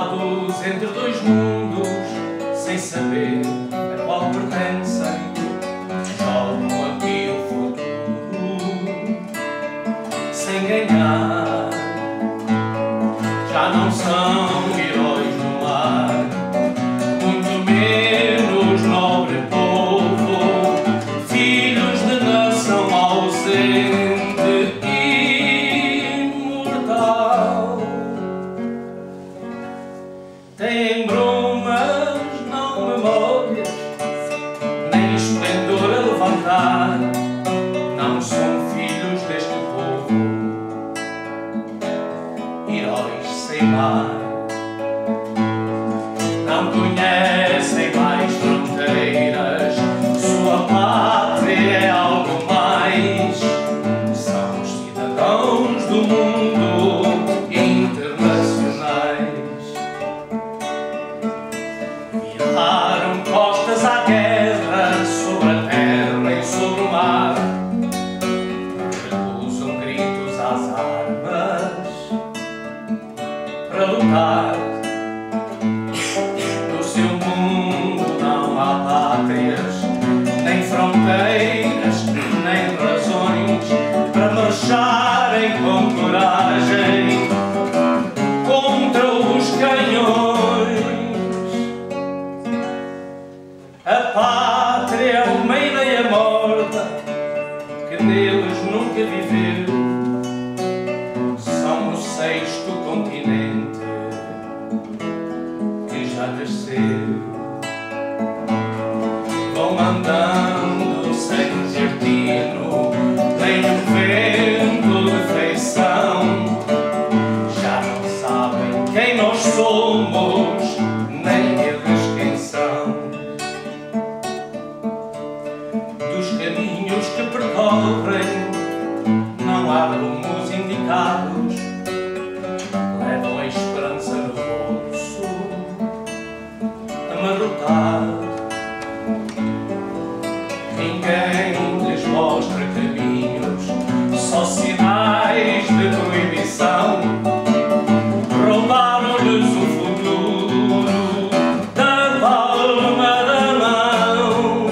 Atravessados entre dois mundos, sem saber a qual pertencem, jogam aqui o futuro, sem ganhar. Já não são heróis no mar, muito menos nobre povo, filhos de nação ausente, imortal. Têm brumas, não memórias, nem esplendor a levantar. Não são filhos deste povo, heróis sem mar. Não conhecem mais fronteiras, sua pátria é algo mais. São os cidadãos do mundo internacionais. Viraram costas à guerra, sobre a terra e sobre o mar. Recusam gritos às armas para lutar. No seu mundo não há pátrias, nem fronteiras, nem razões para marcharem com coragem contra os canhões. A pátria é uma ideia morta que neles nunca viveu. São o sexto continente que já desceu. Vão andando sem ter tino, nem um vento de feição. Já não sabem quem nós somos, nem eles quem são. Dos caminhos que percorrem não há rumos indicados. Levam a esperança no bolso, amarrotado. Ninguém lhes mostra caminhos, só sinais de proibição. Roubaram-lhes o futuro da palma da mão.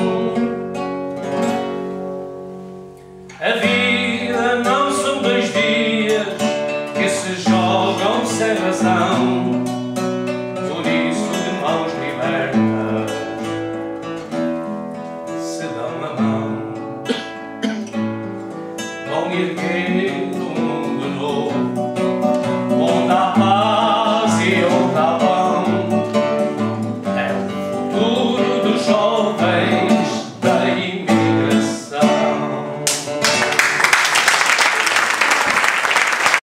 A vida não são 2 dias que se jogam sem razão. Por isso, de mãos libertas se dão a mão. Vão erguer um mundo novo, onde há paz e onde há pão. É o futuro